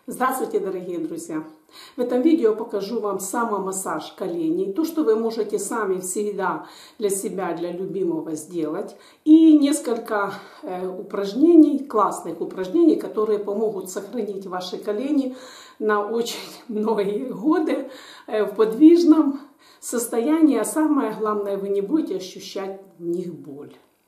Здравствуйте, дорогие друзья! В этом видео покажу вам самомассаж коленей, то, что вы можете сами всегда для себя, для любимого сделать, и несколько упражнений, классных упражнений, которые помогут сохранить ваши колени на очень многие годы в подвижном состоянии, а самое главное, вы не будете ощущать в них боль.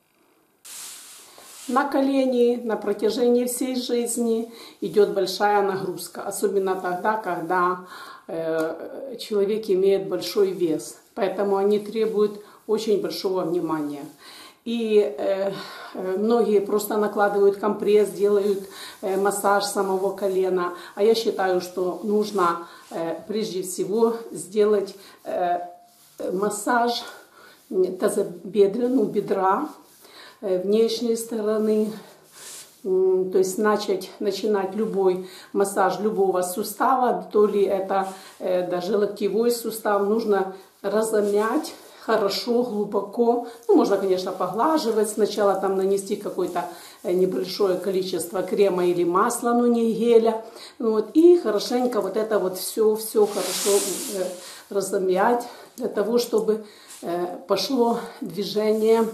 На колени на протяжении всей жизни идет большая нагрузка, особенно тогда, когда человек имеет большой вес, поэтому они требуют очень большого внимания. И многие просто накладывают компресс, делают массаж самого колена, а я считаю, что нужно прежде всего сделать массаж тазобедренного бедра, внешней стороны, то есть начинать любой массаж любого сустава, то ли это даже локтевой сустав, нужно разомять хорошо, глубоко. Ну, можно, конечно, поглаживать, сначала там нанести какое-то небольшое количество крема или масла, но не геля, вот, и хорошенько вот это вот все хорошо разомять, для того, чтобы пошло движение,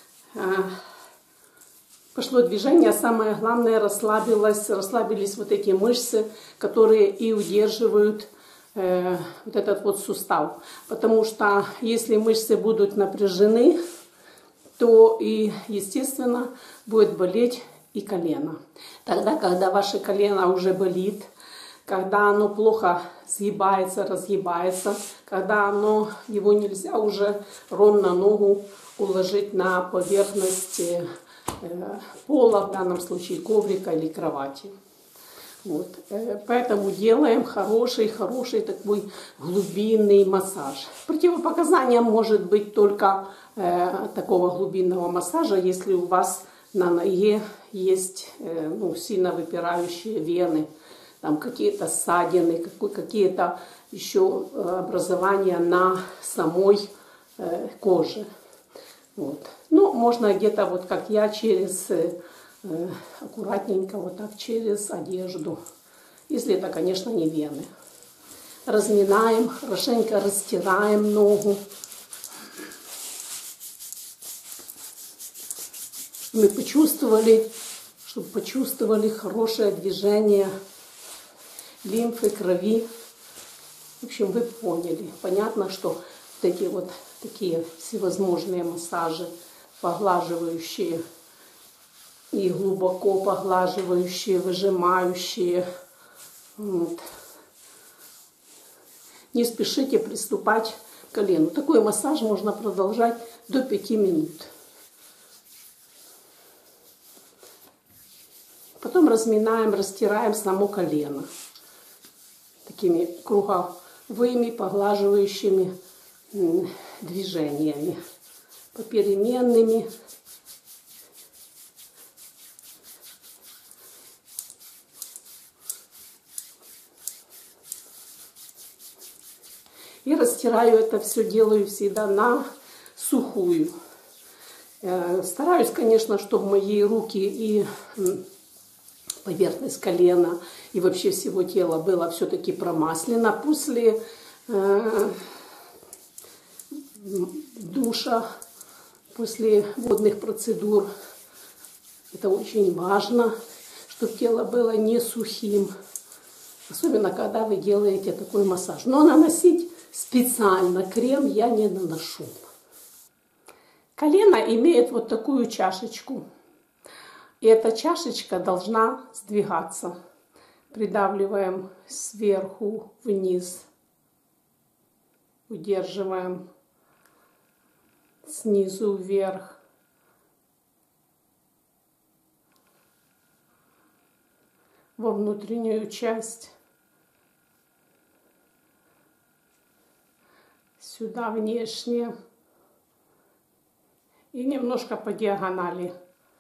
самое главное, расслабились вот эти мышцы, которые и удерживают вот этот вот сустав. Потому что если мышцы будут напряжены, то и, естественно, будет болеть и колено. Тогда, когда ваше колено уже болит, когда оно плохо сгибается, разгибается, когда его нельзя уже ровно ногу уложить на поверхность пола, в данном случае коврика или кровати. Вот. Поэтому делаем хороший такой глубинный массаж. Противопоказанием может быть только такого глубинного массажа, если у вас на ноге есть сильно выпирающие вены, там какие-то ссадины, какие-то еще образования на самой коже. Вот. Ну, можно где-то вот как я аккуратненько вот так через одежду, если это, конечно, не вены. Разминаем, хорошенько растираем ногу. Чтобы почувствовали хорошее движение лимфы, крови. В общем, вы поняли. Понятно, что вот эти вот такие всевозможные массажи, поглаживающие и глубоко поглаживающие, выжимающие. Вот. Не спешите приступать к колену. Такой массаж можно продолжать до 5 минут. Потом разминаем, растираем само колено. Такими круговыми, поглаживающими движениями, попеременными. И растираю это все, делаю всегда на сухую. Стараюсь, конечно, чтобы мои руки и поверхность колена и вообще всего тела было все-таки промаслено после душа, после водных процедур. Это очень важно, чтобы тело было не сухим, особенно когда вы делаете такой массаж. Но наносить специально крем я не наношу. Колено имеет вот такую чашечку. И эта чашечка должна сдвигаться. Придавливаем сверху вниз. Удерживаем снизу вверх. Во внутреннюю часть. Сюда внешне. И немножко по диагонали.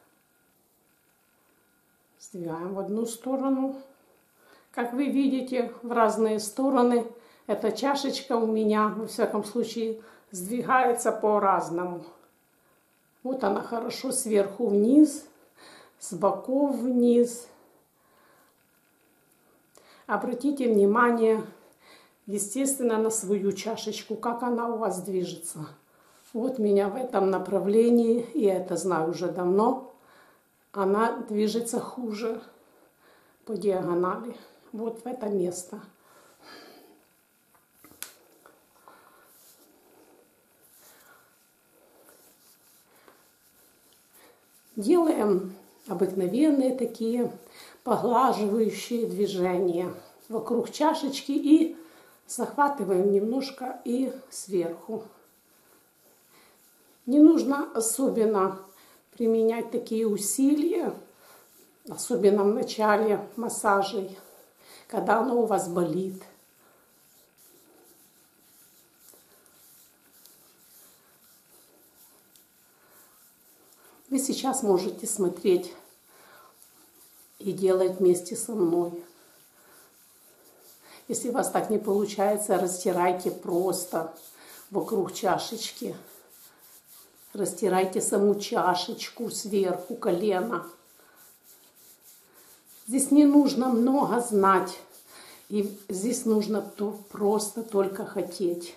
Сдвигаем в одну сторону. Как вы видите, в разные стороны эта чашечка у меня, во всяком случае, сдвигается по-разному. Вот она хорошо сверху вниз, с боков вниз. Обратите внимание, естественно, на свою чашечку, как она у вас движется. Вот меня в этом направлении, и я это знаю уже давно, она движется хуже по диагонали. Вот в это место. Делаем обыкновенные такие поглаживающие движения вокруг чашечки и захватываем немножко и сверху. Не нужно особенно применять такие усилия, особенно в начале массажей, когда оно у вас болит. Вы сейчас можете смотреть и делать вместе со мной. Если у вас так не получается, растирайте просто вокруг чашечки. Растирайте саму чашечку сверху колена. Здесь не нужно много знать. И здесь нужно просто только хотеть.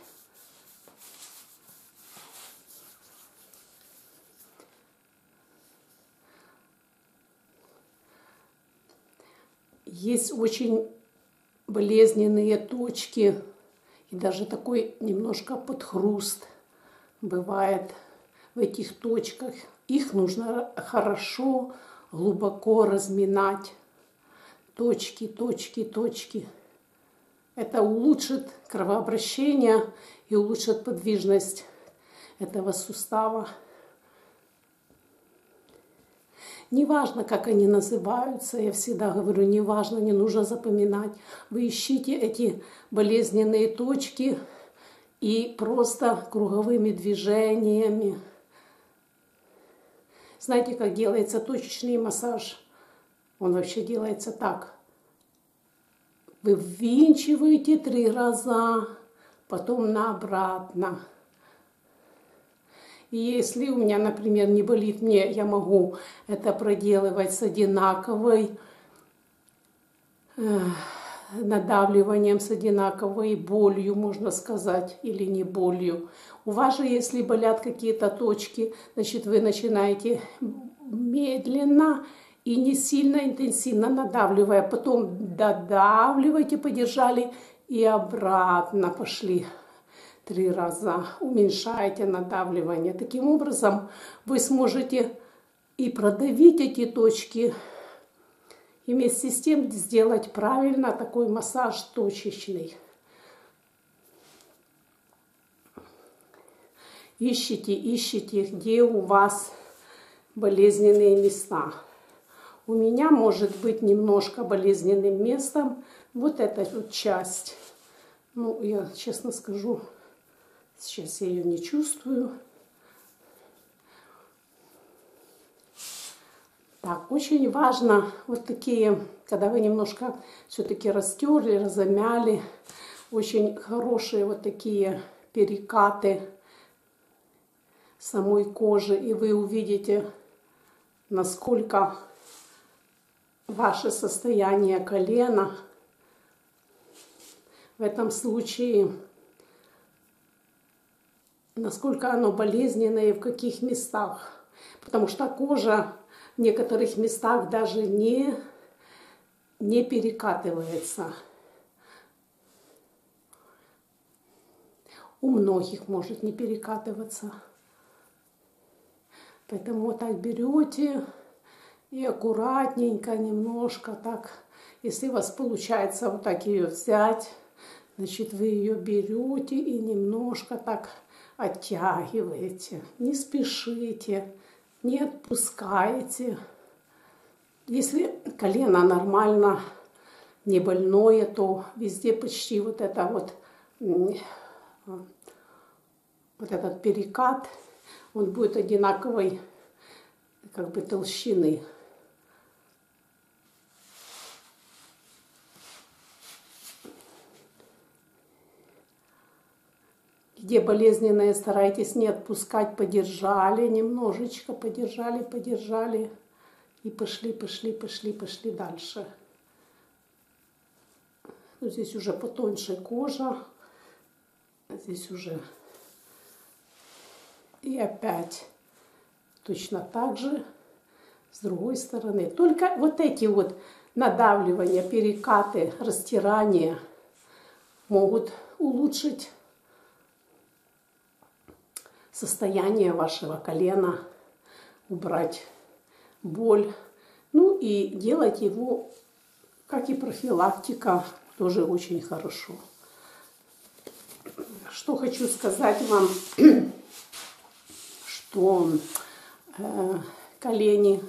Есть очень болезненные точки и даже такой немножко подхруст бывает в этих точках. Их нужно хорошо, глубоко разминать. Точки, точки, точки. Это улучшит кровообращение и улучшит подвижность этого сустава. Неважно, как они называются, я всегда говорю, неважно, не нужно запоминать. Вы ищите эти болезненные точки и просто круговыми движениями. Знаете, как делается точечный массаж? Он вообще делается так. Вы ввинчиваете 3 раза, потом на обратно. И если у меня, например, не болит, я могу это проделывать с одинаковой надавливанием, с одинаковой болью, можно сказать, или не болью. У вас же, если болят какие-то точки, значит, вы начинаете медленно и не сильно интенсивно надавливая. Потом додавливаете, подержали и обратно пошли. 3 раза уменьшаете надавливание. Таким образом вы сможете и продавить эти точки, и вместе с тем сделать правильно такой массаж точечный. Ищите, где у вас болезненные места. У меня может быть немножко болезненным местом вот эта вот часть. Ну, я честно скажу, сейчас я ее не чувствую. Так, очень важно вот такие, когда вы немножко все-таки растерли, разомяли, очень хорошие вот такие перекаты самой кожи, и вы увидите, насколько ваше состояние колена в этом случае, насколько оно болезненное и в каких местах. Потому что кожа в некоторых местах даже не перекатывается. У многих может не перекатываться. Поэтому вот так берете и аккуратненько, немножко так. Если у вас получается вот так ее взять, значит, вы ее берете и немножко так оттягиваете. Не спешите, не отпускаете. Если колено нормально, не больное, то везде почти вот это вот этот перекат, он будет одинаковой как бы толщины. Где болезненное, старайтесь не отпускать, подержали немножечко, подержали и пошли дальше. Но здесь уже потоньше кожа. Здесь уже. И опять точно так же с другой стороны. Только вот эти вот надавливания, перекаты, растирания могут улучшить состояние вашего колена, убрать боль. Ну и делать его, как и профилактика, тоже очень хорошо. Что хочу сказать вам, что колени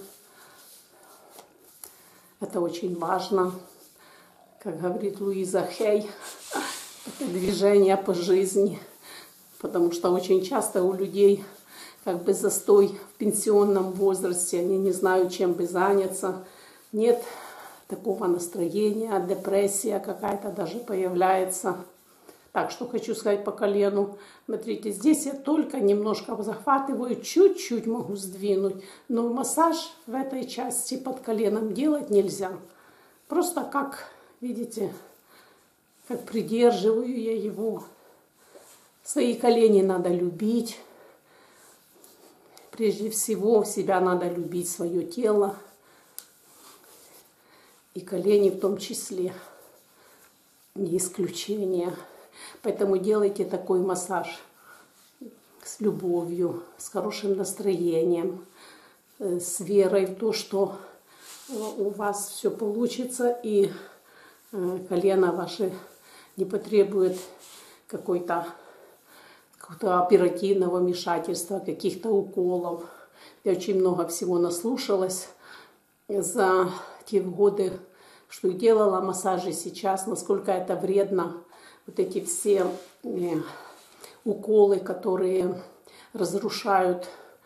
это очень важно. Как говорит Луиза Хей, это движение по жизни. Потому что очень часто у людей как бы застой в пенсионном возрасте, они не знают, чем бы заняться. Нет такого настроения, депрессия какая-то даже появляется. Так, что хочу сказать по колену. Смотрите, здесь я только немножко захватываю, чуть-чуть могу сдвинуть. Но массаж в этой части под коленом делать нельзя. Просто как, видите, как придерживаю я его. Свои колени надо любить. Прежде всего, себя надо любить, свое тело. И колени в том числе. Не исключение. Поэтому делайте такой массаж с любовью, с хорошим настроением, с верой в то, что у вас все получится, и колено ваше не потребует какого-то оперативного вмешательства, каких-то уколов. Я очень много всего наслушалась за те годы, что делала массажи сейчас, насколько это вредно. Вот эти все уколы, которые разрушают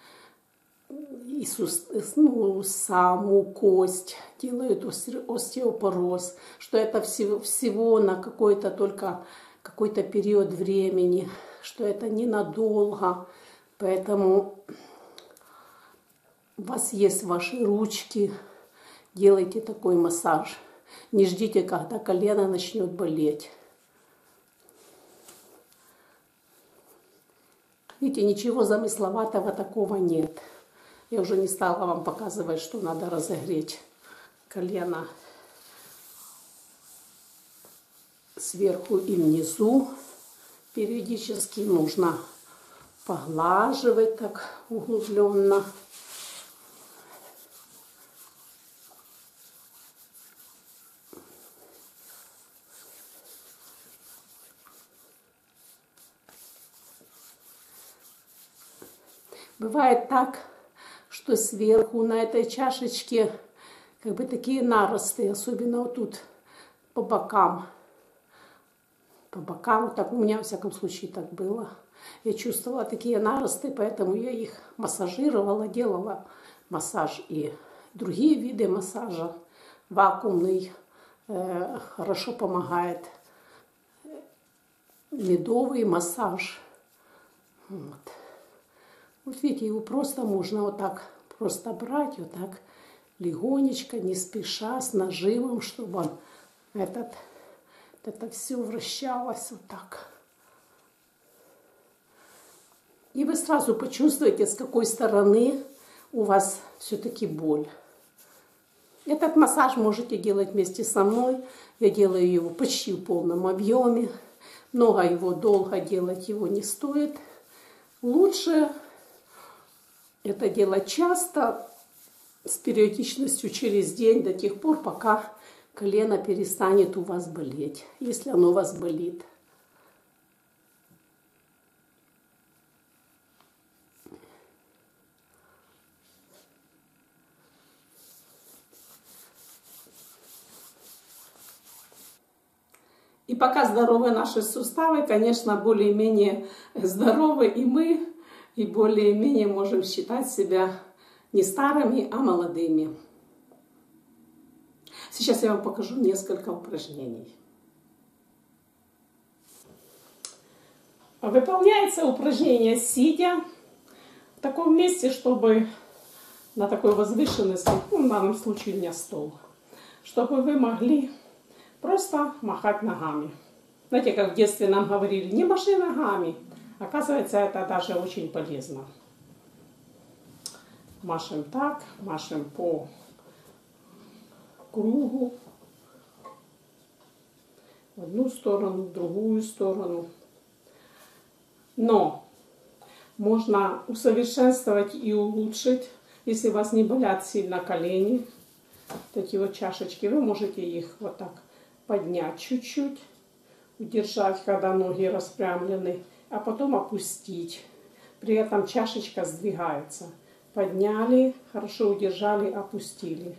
и саму кость, делают остеопороз, что это всего на какой-то только какой-то период времени, что это ненадолго. Поэтому у вас есть ваши ручки, делайте такой массаж. Не ждите, когда колено начнет болеть. Видите, ничего замысловатого такого нет. Я уже не стала вам показывать, что надо разогреть колено сверху и внизу. Периодически нужно поглаживать так углубленно. Бывает так, что сверху на этой чашечке как бы такие наросты, особенно вот тут по бокам. По бокам, так у меня, во всяком случае, так было. Я чувствовала такие наросты, поэтому я их массажировала, делала массаж и другие виды массажа. Вакуумный хорошо помогает. Медовый массаж. Вот. Вот видите, его просто можно вот так просто брать, вот так легонечко, не спеша, с нажимом, чтобы он это все вращалось вот так. И вы сразу почувствуете, с какой стороны у вас все-таки боль. Этот массаж можете делать вместе со мной. Я делаю его почти в полном объеме. Много его долго делать его не стоит. Лучше это делать часто, с периодичностью через день, до тех пор, пока колено перестанет у вас болеть, если оно у вас болит. И пока здоровы наши суставы, конечно, более-менее здоровы и мы, и более-менее можем считать себя не старыми, а молодыми. Сейчас я вам покажу несколько упражнений. Выполняется упражнение сидя в таком месте, чтобы на такой возвышенности, в данном случае у меня стол, чтобы вы могли просто махать ногами. Знаете, как в детстве нам говорили, не маши ногами. Оказывается, это даже очень полезно. Машем так, машем по кругу. В одну сторону, в другую сторону. Но можно усовершенствовать и улучшить, если у вас не болят сильно колени. Такие вот чашечки, вы можете их вот так поднять чуть-чуть, удержать, когда ноги распрямлены, а потом опустить. При этом чашечка сдвигается. Подняли, хорошо удержали, опустили.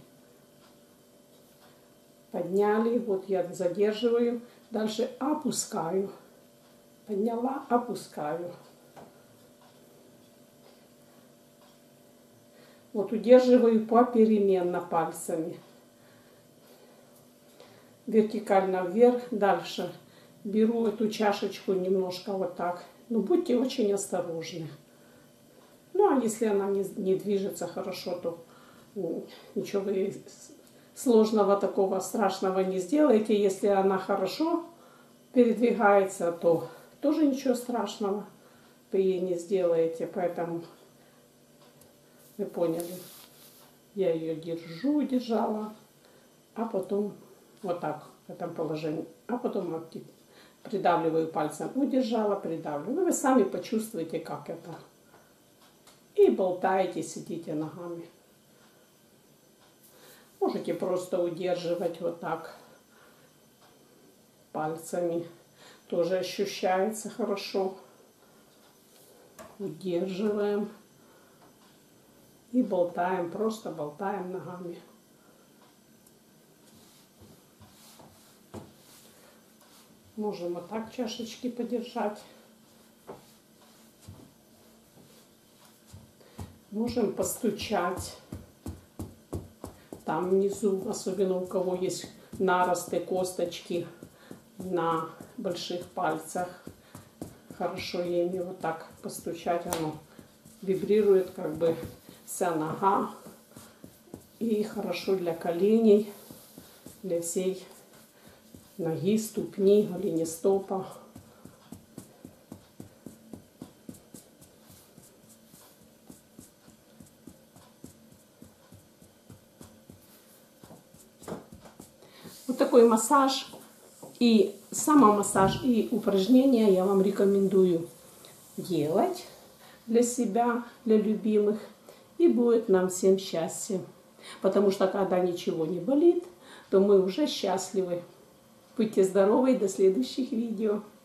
Подняли, вот я задерживаю, дальше опускаю. Подняла, опускаю. Вот удерживаю попеременно пальцами. Вертикально вверх, дальше беру эту чашечку немножко вот так. Но будьте очень осторожны. Ну, а если она не движется хорошо, то ничего вы сложного такого страшного не сделаете. Если она хорошо передвигается, то тоже ничего страшного вы ей не сделаете. Поэтому вы поняли. Я ее держала, а потом вот так в этом положении. А потом придавливаю пальцем. Удержала, придавливаю. Ну, вы сами почувствуете, как это. И болтаете, сидите ногами. Можете просто удерживать вот так пальцами. Тоже ощущается хорошо. Удерживаем. И болтаем, просто болтаем ногами. Можем вот так чашечки подержать. Можем постучать. Там внизу, особенно у кого есть наросты, косточки на больших пальцах. Хорошо ими вот так постучать. Оно вибрирует как бы вся нога. И хорошо для коленей, для всей ноги, ступни, голенестопа. Вот такой массаж. И самомассаж, и упражнения я вам рекомендую делать для себя, для любимых. И будет нам всем счастье. Потому что когда ничего не болит, то мы уже счастливы. Будьте здоровы и до следующих видео.